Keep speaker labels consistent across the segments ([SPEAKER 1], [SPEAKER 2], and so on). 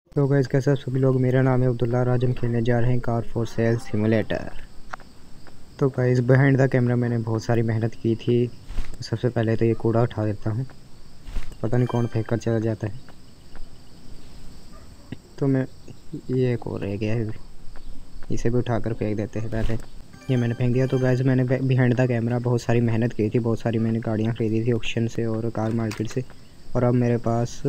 [SPEAKER 1] तो गाइस कैसे सभी लोग, मेरा नाम है अब्दुल्ला। आज हम खेलने जा रहे हैं कार फॉर सेल सिमुलेटर। तो गाइस बिहाइंड द कैमरा मैंने बहुत सारी मेहनत की थी। सबसे पहले तो ये कूड़ा उठा देता हूँ, पता नहीं कौन फेंक कर चला जाता है। तो मैं ये एक और रह गया है, इसे भी उठाकर फेंक देते हैं। पहले ये मैंने फेंक दिया। तो गाइस मैंने बिहाइंड द कैमरा बहुत सारी मेहनत की थी, बहुत सारी मैंने गाड़ियाँ खरीदी थी ऑक्शन से और कार मार्केट से, और अब मेरे पास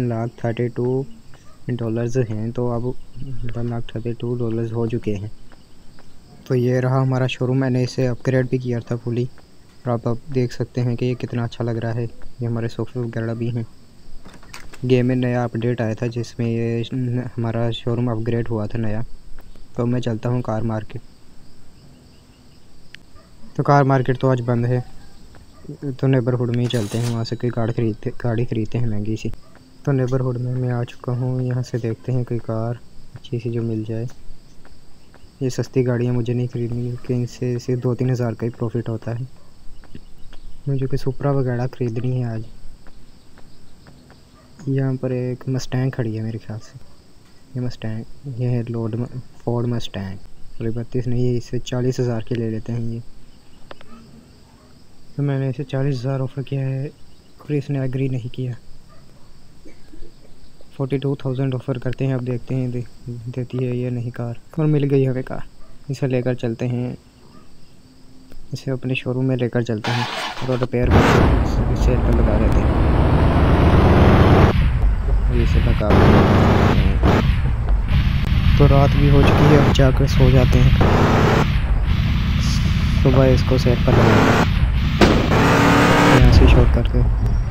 [SPEAKER 1] $1,32 हैं। तो अब $1,32 हो चुके हैं। तो ये रहा हमारा शोरूम। मैंने इसे अपग्रेड भी किया था फुली, और आप देख सकते हैं कि ये कितना अच्छा लग रहा है। ये हमारे सोफे वगैरह भी हैं। गेम में नया अपडेट आया था जिसमें ये हमारा शोरूम अपग्रेड हुआ था नया। तो मैं चलता हूँ कार मार्केट। तो कार मार्केट तो आज बंद है, तो नेबरहुड में ही चलते हैं, वहाँ से कोई गाड़ी खरीदते हैं महंगी सी। तो नेबरहुड में मैं आ चुका हूँ। यहाँ से देखते हैं कोई कार अच्छी सी जो मिल जाए। ये सस्ती गाड़ियाँ मुझे नहीं खरीदनी, क्योंकि इनसे सिर्फ 2-3 हज़ार का ही प्रॉफिट होता है। मुझे कोई सुपरा वगैरह खरीदनी है आज। यहाँ पर एक मस्टैंग खड़ी है मेरे ख्याल से। ये मस्टैंग, ये है फोर्ड मस्टैंग। और 32 नहीं, इसे 40,000 के ले लेते हैं ये। तो मैंने इसे 40,000 ऑफ़र किया है और इसने एग्री नहीं किया। 42,000 ऑफ़र करते हैं, अब देखते हैं देती है ये नहीं कार। और मिल गई हमें कार। इसे लेकर चलते हैं, इसे अपने शोरूम में लेकर चलते हैं और रिपेयर करके सेल पर लगा देते हैं। इसे लगा तो रात भी हो चुकी है, अब जाकर सो जाते हैं। सुबह इसको सेल पर लगाएंगे, यहाँ से शॉर्ट करके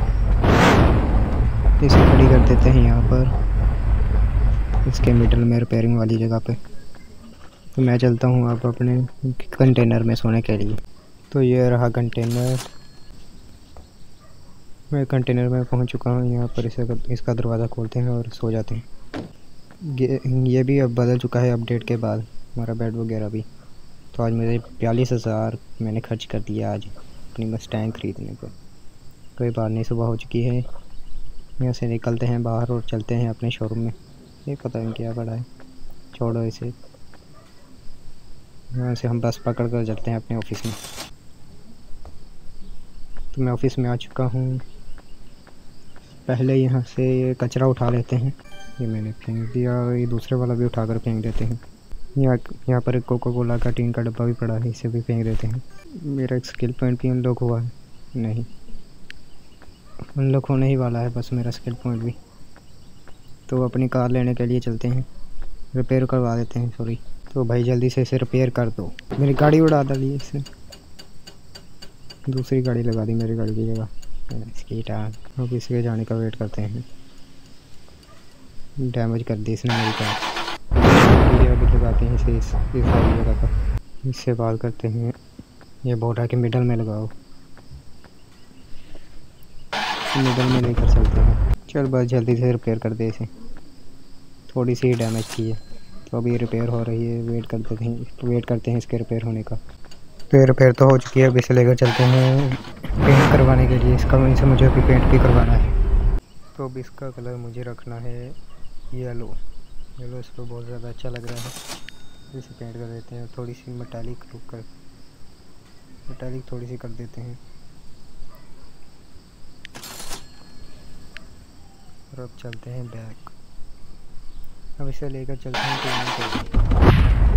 [SPEAKER 1] इसे खड़ी कर देते हैं यहाँ पर, इसके मिडल में रिपेयरिंग वाली जगह पे। तो मैं चलता हूँ अब अपने कंटेनर में सोने के लिए। तो ये रहा कंटेनर। मैं कंटेनर में पहुँच चुका हूँ। यहाँ पर इसका दरवाज़ा खोलते हैं और सो जाते हैं। ये भी अब बदल चुका है अपडेट के बाद, हमारा बेड वगैरह भी। तो आज मुझे 42,000 मैंने खर्च कर दिया आज अपनी मस्टैंग ख़रीदने पर। कोई बात नहीं, सुबह हो चुकी है। यहाँ से निकलते हैं बाहर और चलते हैं अपने शोरूम में। ये पता नहीं क्या पड़ा है, छोड़ो इसे। यहाँ से हम बस पकड़ कर चलते हैं अपने ऑफिस में। तो मैं ऑफिस में आ चुका हूँ। पहले यहाँ से ये कचरा उठा लेते हैं। ये मैंने फेंक दिया, ये दूसरे वाला भी उठाकर फेंक देते हैं। यहाँ पर एक कोका कोला का टीन का डब्बा भी पड़ा है, इसे भी फेंक देते हैं। मेरा एक स्किल पॉइंट भी अनलॉक हुआ है, नहीं अनलॉक होने ही वाला है बस मेरा स्किल पॉइंट भी। तो अपनी कार लेने के लिए चलते हैं, रिपेयर करवा देते हैं, सॉरी। तो भाई जल्दी से इसे रिपेयर कर दो। मेरी गाड़ी उड़ा डाली इससे, दूसरी गाड़ी लगा दी मेरी गाड़ी की जगह। इसकी टांग, अब इसके जाने का वेट करते हैं। डैमेज कर दी इसने मेरी कार। अभी लगाते हैं इसे इस वाली जगह पर। इससे बात करते हैं, ये बोल रहा है कि मिडल में लगाओ, मिडल में लेकर चलते हैं। चल बस जल्दी से रिपेयर कर दे इसे, थोड़ी सी डैमेज की है। तो अभी रिपेयर हो रही है, वेट करते हैं इसके रिपेयर होने का। तो ये रिपेयर तो हो चुकी है, अब इसे लेकर चलते हैं पेंट करवाने के लिए। इसे मुझे अभी पेंट भी करवाना है। तो अब इसका कलर मुझे रखना है येलो। इस पर बहुत ज़्यादा अच्छा लग रहा है। इसे पेंट कर देते हैं, थोड़ी सी मेटालिक थोड़ी सी कर देते हैं। और अब चलते हैं बैक। अब इसे लेकर चलते हैं क्लीनिंग के लिए।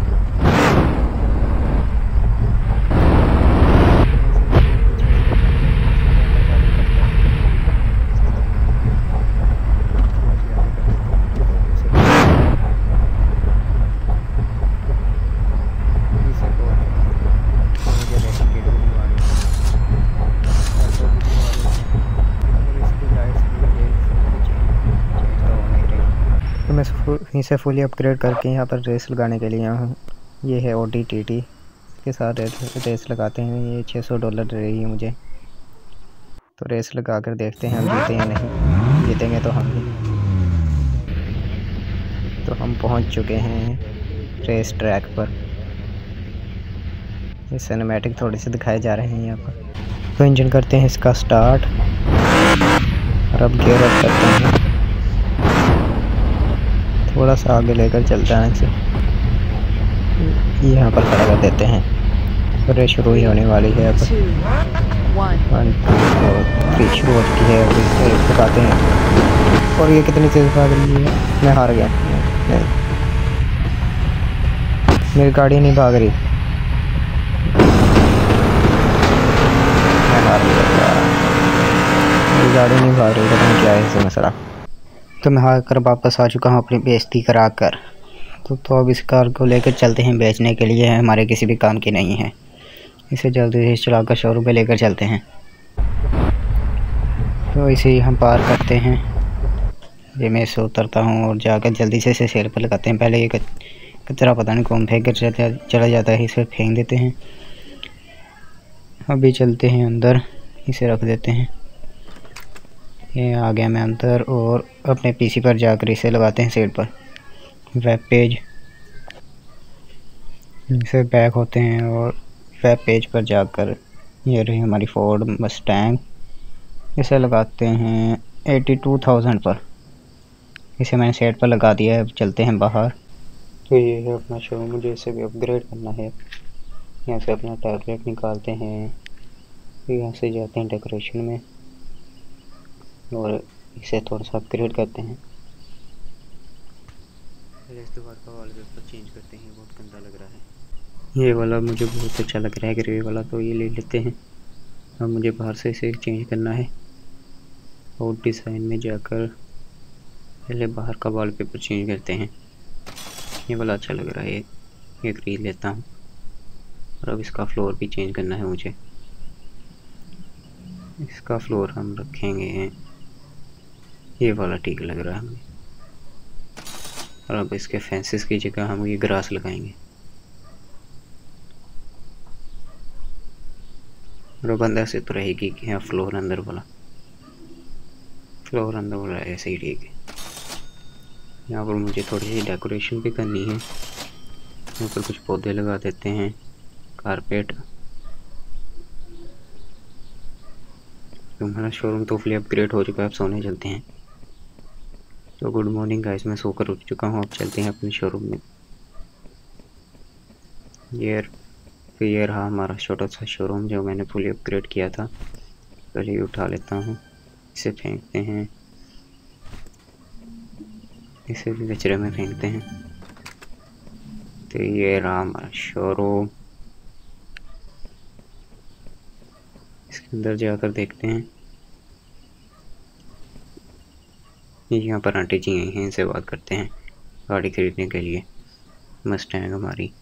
[SPEAKER 1] तो मैं इसे फुली अपग्रेड करके यहाँ पर रेस लगाने के लिए आया हूँ। ये है Audi TT, इसके साथ रेस लगाते हैं। ये $600 दे रही है मुझे। तो रेस लगा कर देखते हैं हम जीते या नहीं। जीतेंगे तो हम ही। तो हम पहुँच चुके हैं रेस ट्रैक पर। ये सिनेमैटिक थोड़े से दिखाए जा रहे हैं यहाँ पर। तो इंजन करते हैं इसका स्टार्ट और अब गियर अप करते हैं। थोड़ा सा आगे लेकर चलते हैं इसे, यहाँ पर खड़ा कर देते हैं। रेस शुरू ही होने वाली है। अब 1 2 3 शुरू हो चुकी है। अब इसे दिखाते हैं। और ये कितनी तेज भाग रही है। मैं हार गया। नहीं, मेरी गाड़ी नहीं भाग रही। मैं हार गया, मेरी गाड़ी नहीं भाग रही। पता नहीं क्या है इसे मसला। तो मैं हार कर वापस आ चुका हूँ अपनी बेइज्जती करा कर। तो अब इस कार को लेकर चलते हैं बेचने के लिए। हमारे किसी भी काम की नहीं है। इसे जल्दी से चलाकर शोरूम पे लेकर चलते हैं। तो इसे हम पार करते हैं। ये मैं से उतरता हूँ और जाकर जल्दी से इसे सेल पर लगाते हैं। पहले ये कचरा पता नहीं कौन फेंक कर चला जाता है, इसे फेंक देते हैं। अभी चलते हैं अंदर, इसे रख देते हैं। ये आ गया मैं अंदर और अपने पीसी पर जाकर इसे लगाते हैं सेल पर। वेब पेज, इसे बैक होते हैं और वेब पेज पर जाकर ये रही हमारी फोर्ड मस्टैंग। इसे लगाते हैं 82,000 पर। इसे मैंने सेट पर लगा दिया है। अब चलते हैं बाहर। तो ये है अपना शोरूम, मुझे इसे भी अपग्रेड करना है। यहाँ से अपना टैबलेट निकालते हैं, फिर यहाँ से जाते हैं डेकोरेशन में और इसे थोड़ा सा अपग्रेड करते हैं। पहले इस दीवार का वॉलपेपर चेंज करते हैं, बहुत गंदा लग रहा है। ये वाला मुझे बहुत अच्छा लग रहा है ग्रे वाला, तो ये ले लेते हैं। अब मुझे बाहर से इसे चेंज करना है और डिज़ाइन में जाकर पहले बाहर का वॉलपेपर चेंज करते हैं। ये वाला अच्छा लग रहा है, ये खरीद लेता हूँ। और अब इसका फ्लोर भी चेंज करना है मुझे। इसका फ्लोर हम रखेंगे, ये वाला ठीक लग रहा है हमें। और अब इसके फेंसेस की जगह हम ये ग्रास लगाएंगे। और अब अंदर से तो रहेगी कि यहाँ फ्लोर अंदर वाला ऐसे ही ठीक है। यहाँ पर मुझे थोड़ी सी डेकोरेशन भी करनी है। यहाँ पर कुछ पौधे लगा देते हैं, कारपेट। तो हमारा शोरूम तो फुली अपग्रेड हो चुका है। अब सोने चलते हैं। तो गुड मॉर्निंग गाइस, मैं सोकर उठ चुका हूँ। अब चलते हैं अपने शोरूम में। ये रहा हमारा छोटा सा शोरूम जो मैंने फुली अपग्रेड किया था। चलिए उठा लेता हूँ, इसे फेंकते हैं, इसे भी कचरे में फेंकते हैं। तो ये रहा हमारा शोरूम। इसके अंदर जाकर देखते हैं। यहाँ पर आंटी जी आई हैं, इनसे बात करते हैं गाड़ी खरीदने के लिए। मस्टैंग हमारी,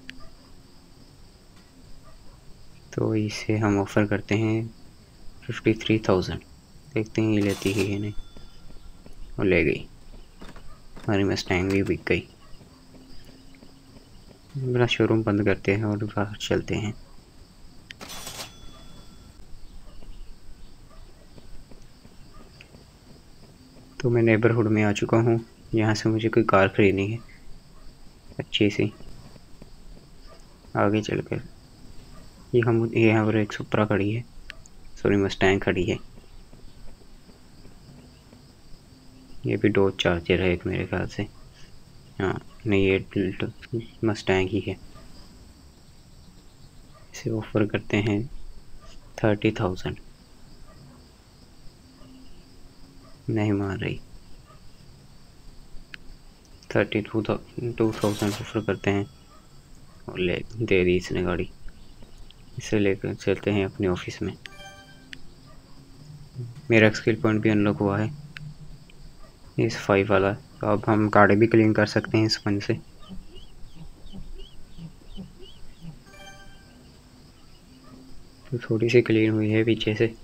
[SPEAKER 1] तो इसे हम ऑफ़र करते हैं 53,000। देखते हैं ये लेती है या नहीं। और ले गई, हमारी मस्टैंग भी बिक गई। मेरा शोरूम बंद करते हैं और बाहर चलते हैं। तो मैं नेबरहुड में आ चुका हूँ। यहाँ से मुझे कोई कार खरीदनी है अच्छी सी। आगे चलकर यहाँ पर एक सुपरा खड़ी है, सॉरी मस्टैंग खड़ी है। ये भी डॉज चार्जर है एक मेरे ख्याल से। हाँ नहीं, ये मस्टैंग ही है। इसे ऑफ़र करते हैं 30,000। नहीं मान रही। 32,000 ऑफ़र करते हैं और दे दी इसने गाड़ी। इसे लेकर चलते हैं अपने ऑफिस में। मेरा स्किल पॉइंट भी अनलॉक हुआ है, इस 5 वाला। तो अब हम गाड़ी भी क्लीन कर सकते हैं इस फन से। तो थोड़ी सी क्लीन हुई है पीछे से,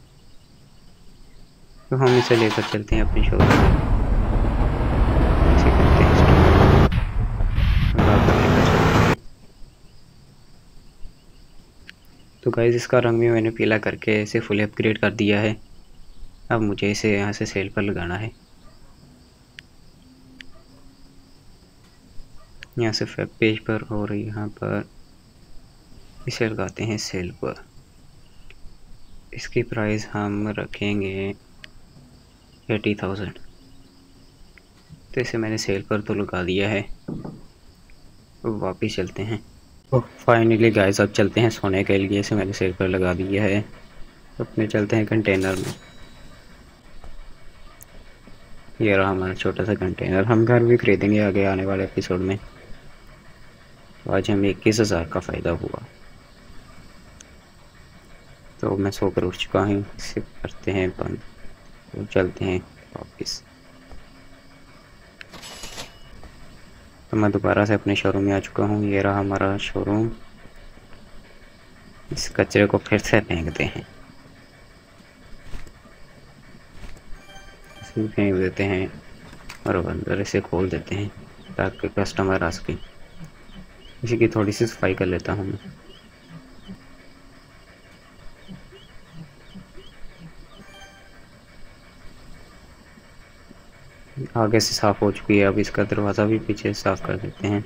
[SPEAKER 1] तो हम इसे लेकर चलते हैं अपने शोरूम में। इसे करते हैं तो गाइस, इसका रंग भी मैंने पीला करके इसे फुल अपग्रेड कर दिया है। अब मुझे इसे यहाँ से सेल पर लगाना है। यहाँ से वेब पेज पर और यहाँ पर इसे लगाते हैं सेल पर। इसकी प्राइस हम रखेंगे 80,000।
[SPEAKER 2] तो इसे मैंने सेल पर तो लगा दिया है, तो वापस चलते हैं। तो फाइनली गाइस अब चलते हैं सोने के लिए। इसे मैंने सेल पर लगा दिया है, अपने चलते हैं कंटेनर में। ये रहा हमारा छोटा सा कंटेनर। हम घर भी खरीदेंगे आगे आने वाले एपिसोड में। तो आज हमें 21,000 का फ़ायदा हुआ। तो मैं सोकर उठ चुका हूँ, इसे करते हैं बंद और चलते हैं वापस। तो मैं दोबारा से अपने शोरूम में आ चुका हूँ। ये रहा हमारा शोरूम। इस कचरे को फिर से फेंकते हैं, इसे फेंक देते हैं और अंदर इसे खोल देते हैं ताकि कस्टमर आ सके। इसी की थोड़ी सी सफाई कर लेता हूँ मैं। आगे से साफ़ हो चुकी है, अब इसका दरवाज़ा भी पीछे साफ़ कर देते हैं।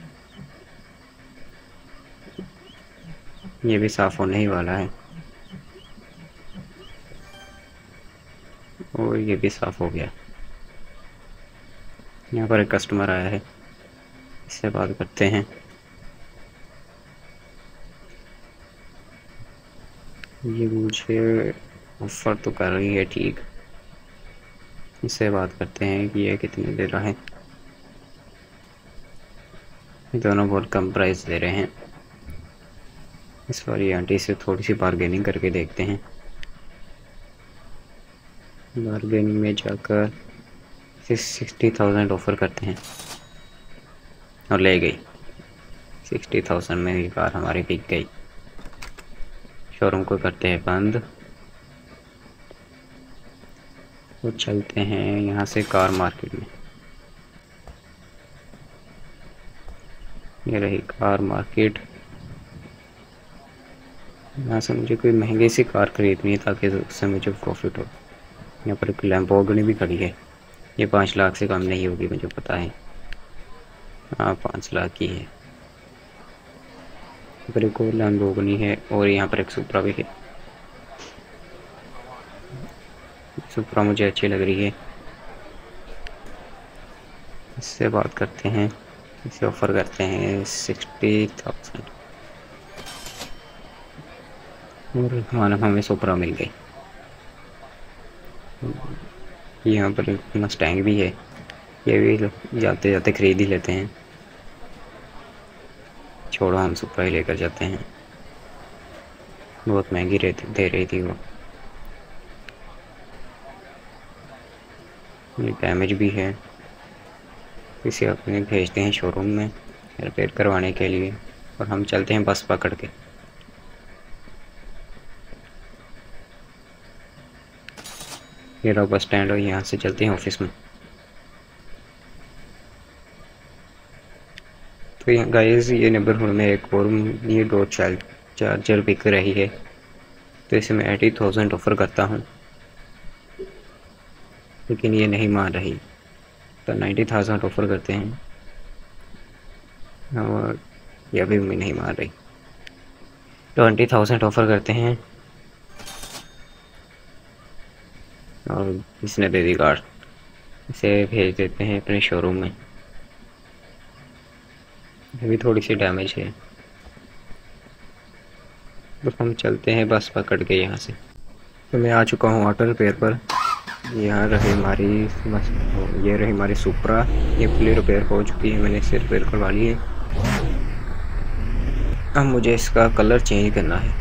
[SPEAKER 2] ये भी साफ़ होने ही वाला है और ये भी साफ़ हो गया। यहाँ पर एक कस्टमर आया है, इससे बात करते हैं। ये मुझे ऑफ़र तो कर रही है ठीक, इससे बात करते हैं कि ये कितने दे रहा है। दोनों बहुत कम प्राइस दे रहे हैं। इस बार ये आंटी से थोड़ी सी बार्गेनिंग करके देखते हैं। बार्गेनिंग में जाकर 60,000 ऑफ़र करते हैं और ले गई। 60,000 में ही कार हमारी बिक गई। शोरूम को करते हैं बंद और चलते हैं यहाँ से कार मार्केट में। ये रही कार मार्केट। यहाँ से मुझे कोई महंगी सी कार खरीदनी है ताकि उससे मुझे प्रॉफिट हो। यहाँ पर एक लैम्बोर्गिनी भी खड़ी है। ये 5 लाख से कम नहीं होगी, मुझे पता है। हाँ 5 लाख की है। यहाँ पर एक और लैम्बोर्गिनी है और यहाँ पर एक सुप्रा भी है। सुप्रा मुझे अच्छी लग रही है, इससे बात करते हैं। इसे ऑफ़र करते हैं 60,000 और हमें सुप्रा मिल गई। यहाँ पर एक मस्टैंग भी है, ये भी जाते जाते ख़रीद ही लेते हैं। छोड़ो, हम सुप्रा ही लेकर जाते हैं। बहुत महंगी दे रही थी वो। ये डैमेज भी है, इसे अपने भेजते हैं शोरूम में रिपेयर करवाने के लिए और हम चलते हैं बस पकड़ के। ये रहा बस स्टैंड और यहाँ से चलते हैं ऑफिस में। तो यहाँ गाइस ये नेबरहुड में एक और ये डोर चार्जर बिक रही है, तो इसे मैं 80,000 ऑफ़र करता हूँ, लेकिन ये नहीं मान रही। तो 90,000 ऑफ़र करते हैं और ये अभी भी नहीं मान रही। 20,000 ऑफ़र करते हैं और इसने दे दी कार। इसे भेज देते हैं अपने शोरूम में। अभी थोड़ी सी डैमेज है, तो हम चलते हैं बस पकड़ के यहाँ से। तो मैं आ चुका हूँ ऑटो रिपेयर पर। यहाँ रही हमारी ये रही हमारी सुप्रा, ये फुली रिपेयर हो चुकी है, मैंने इसे रिपेयर करवा ली है। अब मुझे इसका कलर चेंज करना है।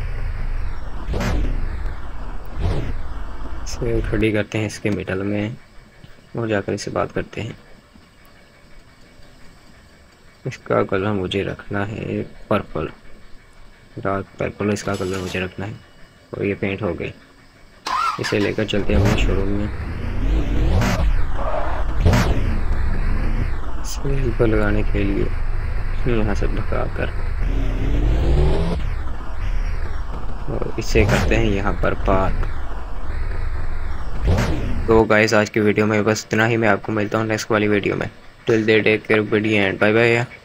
[SPEAKER 2] इसे खड़ी करते हैं इसके मिडल में और जाकर इसे बात करते हैं। इसका कलर मुझे रखना है पर्पल, डार्क पर्पल इसका कलर मुझे रखना है। और ये पेंट हो गई। इसे लेकर चलते हैं अपने शोरूम में। सेल पर लगाने के लिए यहाँ से भगा कर और इसे करते हैं यहाँ पर पार्क। तो गाइस आज की वीडियो में बस इतना ही। मैं आपको मिलता हूँ नेक्स्ट वाली वीडियो में। Till then take care, bye bye.